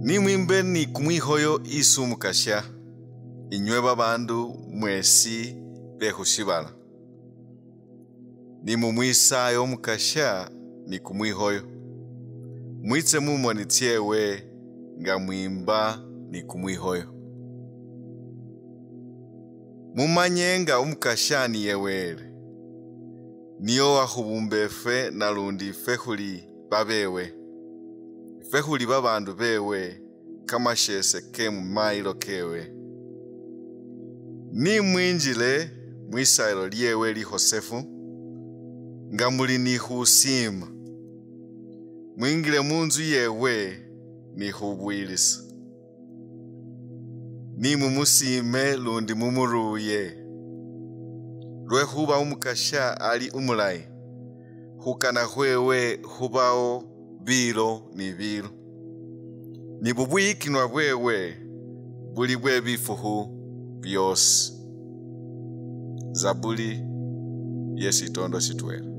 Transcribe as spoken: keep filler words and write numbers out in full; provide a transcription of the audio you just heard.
Nimwimbe ni kumwihoyo isu mukasha. Inywe babandu mwesi behushibala. Ni mumwisayo mukasha ni kumwihoyo. Mwitse mumoni tiewe nga mwimba ni kumwihoyo. Mumanyenga umukasha ni yewele. Niyo wahubumbefe na lundi fehuli babewe. Fehuli babandu bewe kama shese kemu mailo kewe. Ni mwinjile mwisailo liewe li Hosefu. Nga muli ni husima. Mwingile munzu yewe ni hubwilisa. Ni mumusime lundi mumuruye. Lwe huba umukasha ali umulai. Hukana hwewe hubao bilo ni bilo. Ni bubwikinwa bwewe buli bwe bifuhu byose. Zaburi yesi tondo situela.